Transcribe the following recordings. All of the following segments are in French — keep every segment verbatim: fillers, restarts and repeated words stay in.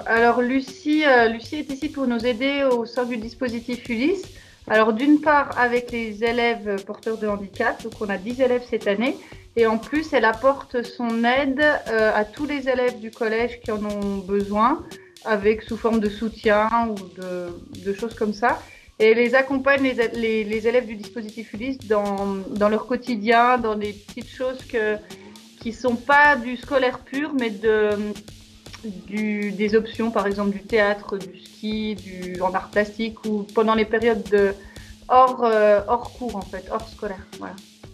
Alors Lucie, euh, Lucie est ici pour nous aider au sein du dispositif Ulysse. Alors d'une part avec les élèves porteurs de handicap, donc on a dix élèves cette année, et en plus elle apporte son aide euh, à tous les élèves du collège qui en ont besoin, avec sous forme de soutien ou de, de choses comme ça. Et elle les accompagne, les, les, les élèves du dispositif Ulysse, dans, dans leur quotidien, dans des petites choses que, qui ne sont pas du scolaire pur, mais de du, des options, par exemple du théâtre, du ski, du, en art plastique ou pendant les périodes de hors, euh, hors cours en fait, hors scolaire. Voilà.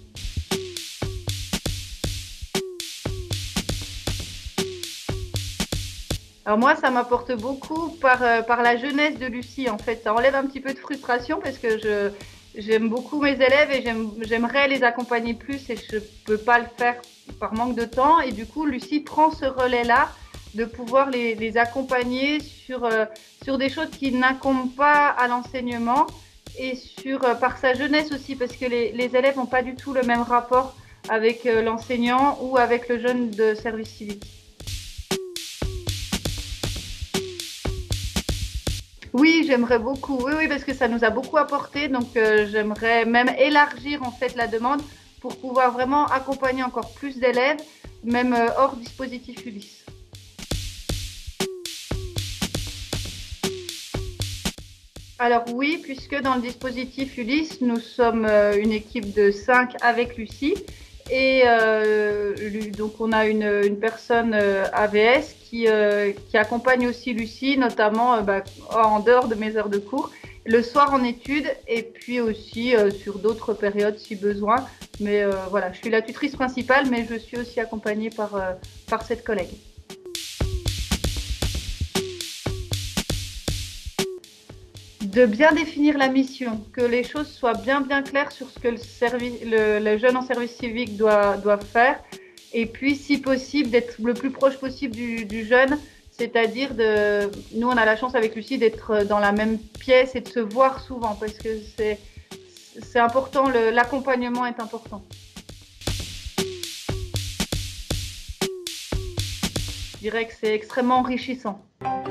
Alors moi, ça m'apporte beaucoup par, euh, par la jeunesse de Lucie en fait. Ça enlève un petit peu de frustration parce que je, j'aime beaucoup mes élèves et j'aimerais les accompagner plus et je ne peux pas le faire par manque de temps. Et du coup, Lucie prend ce relais-là de pouvoir les, les accompagner sur, euh, sur des choses qui n'incombent pas à l'enseignement et sur, euh, par sa jeunesse aussi, parce que les, les élèves n'ont pas du tout le même rapport avec euh, l'enseignant ou avec le jeune de service civique. Oui, j'aimerais beaucoup. Oui, oui, parce que ça nous a beaucoup apporté. Donc, euh, j'aimerais même élargir en fait la demande pour pouvoir vraiment accompagner encore plus d'élèves, même euh, hors dispositif Ulysse. Alors oui, puisque dans le dispositif Ulysse, nous sommes euh, une équipe de cinq avec Lucie. Et euh, donc on a une, une personne euh, A V S qui, euh, qui accompagne aussi Lucie, notamment euh, bah, en dehors de mes heures de cours, le soir en études et puis aussi euh, sur d'autres périodes si besoin. Mais euh, voilà, je suis la tutrice principale, mais je suis aussi accompagnée par, euh, par cette collègue. De bien définir la mission, que les choses soient bien bien claires sur ce que le, service, le, le jeune en service civique doit, doit faire, et puis si possible d'être le plus proche possible du, du jeune, c'est-à-dire de, nous on a la chance avec Lucie d'être dans la même pièce et de se voir souvent parce que c'est c'est important, l'accompagnement est important. Je dirais que c'est extrêmement enrichissant.